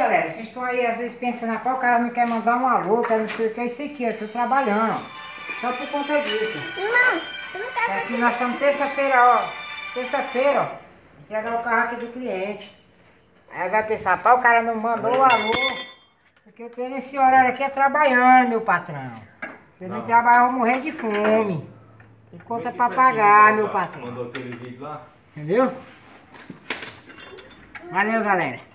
galera, vocês estão aí às vezes pensando, pô, o cara não quer mandar um alô, quer não sei o que, é isso aqui, eu tô trabalhando, ó. Só por conta disso. Não, eu não quero. Aqui nós estamos terça-feira, ó. Terça-feira, ó. Entregar o carro aqui do cliente. Aí vai pensar, pá, o cara não mandou o alô. Porque eu tô nesse horário aqui é trabalhando, meu patrão. Se eu não trabalhar, eu vou morrer de fome. Tem conta pra pagar, meu patrão. Mandou aquele vídeo lá? Entendeu? Valeu, galera.